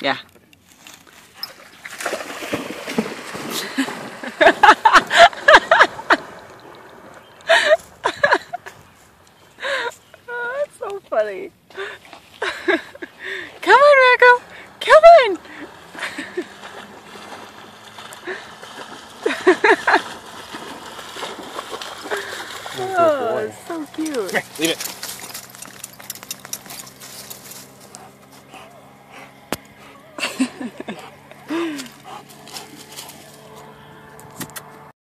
Yeah. Oh, that's so funny. Come on, Rocco. Come on. Oh, it's so cute. Come here, leave it.